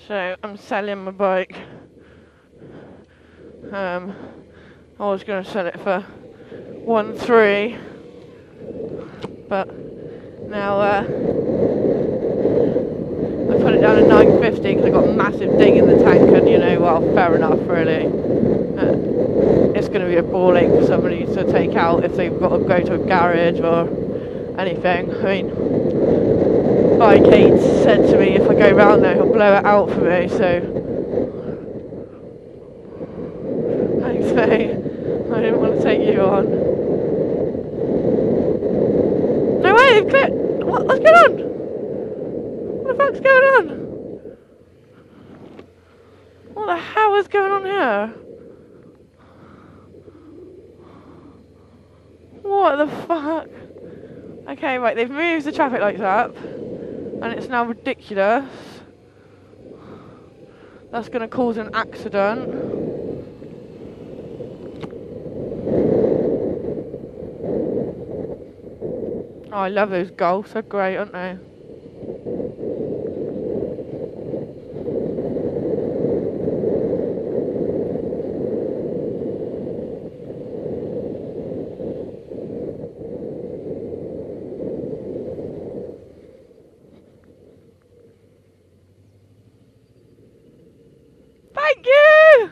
So I'm selling my bike. I was going to sell it for 1.3, but now I put it down to 9.50 because I got a massive ding in the tank, and you know, well, fair enough, really. It's going to be a ball ache for somebody to take out if they've got to go to a garage or anything. I mean, Bike 8 said to me if I go round there he'll blow it out for me, so I say I didn't want to take you on. No way, what's going on? What the fuck's going on? What the hell is going on here? What the fuck? Okay, right, they've moved the traffic lights up, and it's now ridiculous. That's going to cause an accident. Oh, I love those Golfs, they're great, aren't they? Thank you!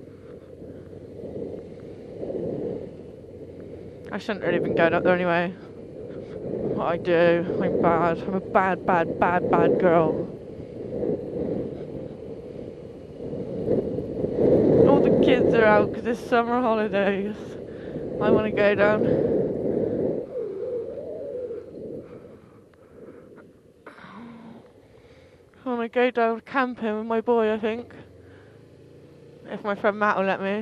I shouldn't really been going up there anyway. What I do, I'm bad. I'm a bad girl. All the kids are out because it's summer holidays. I want to go down. I want to go down camping with my boy, I think. If my friend Matt will let me.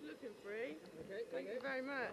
looking free. Okay, Thank you very much.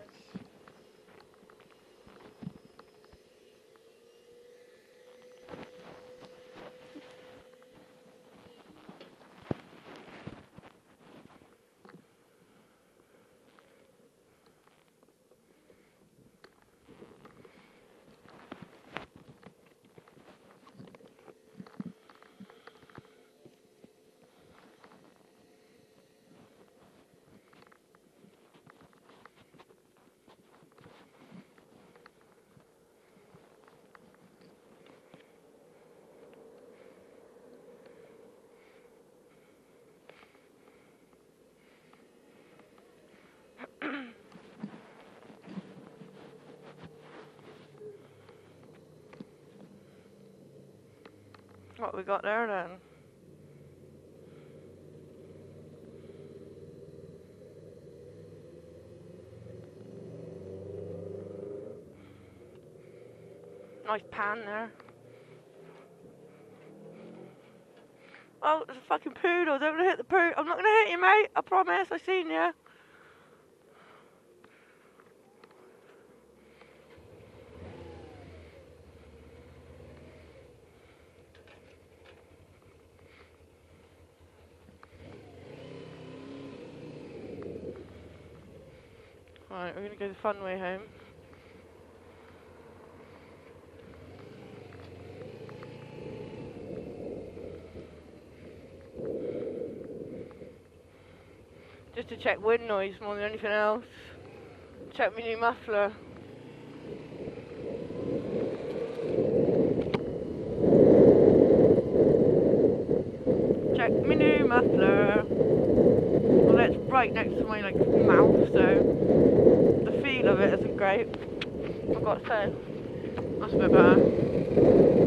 What we got there then? Nice pan there. Oh, there's a fucking poodle. Don't hit the poodle. I'm not gonna hit you, mate. I promise. I seen you. Right, we're gonna go the fun way home. Just to check wind noise more than anything else. Check my new muffler. Check my new muffler. Well, that's right next to my mouth, so the feel of it isn't great. I've got to say, that's a bit better.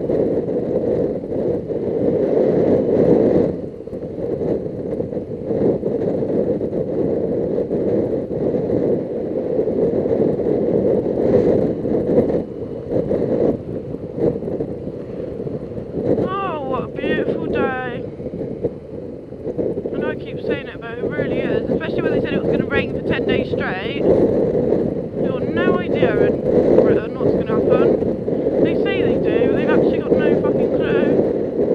Especially when they said it was going to rain for 10 days straight. You've got no idea in Britain what's going to happen. They say they do, but they've actually got no fucking clue.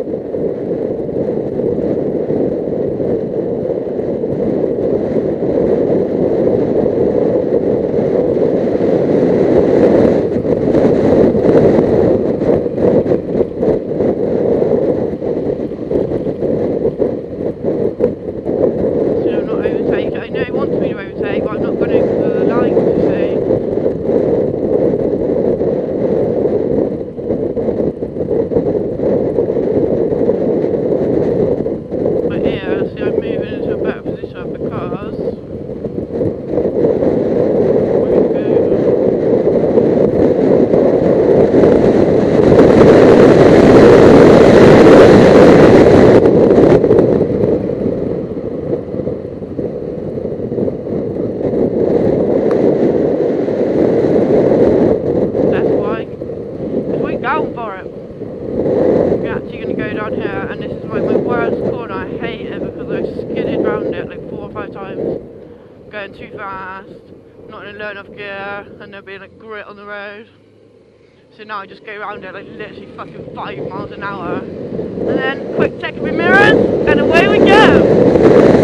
Going too fast, not in a low enough gear, and there being a grit on the road. So now I just go around it literally fucking 5 miles an hour. And then quick check of my mirrors, and away we go!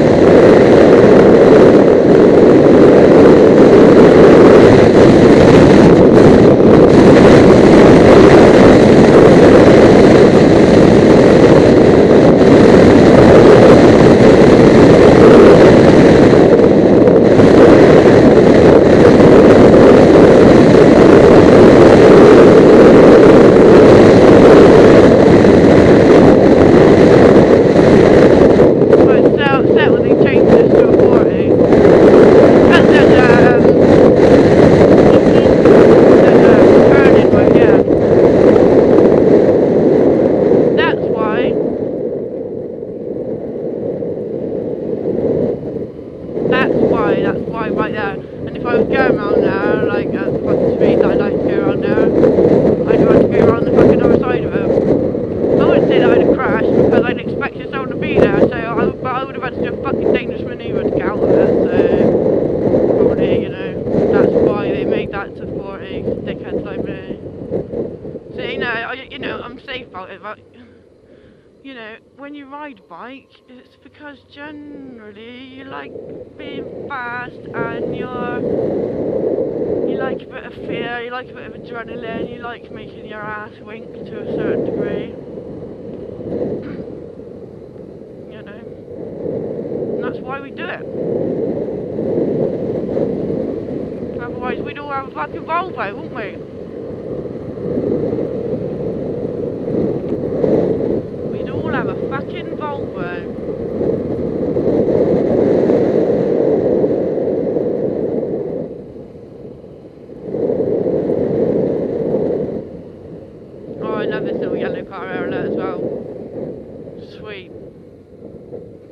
Right there, and if I was going around there, like at the fucking speed that I'd like to go around there, I'd have to go around the fucking other side of it. I wouldn't say that I'd have crashed, because I'd expected someone to be there, so I would have had to do a fucking dangerous manoeuvre to get out of it, so about it, but you know, when you ride a bike, it's because generally you like being fast and you like a bit of fear, you like a bit of adrenaline, you like making your ass wink to a certain degree. You know, and that's why we do it. Otherwise we'd all have a fucking Volvo, wouldn't we? We'd all have a fucking Volvo. Oh, I love this little yellow car area as well. Sweet.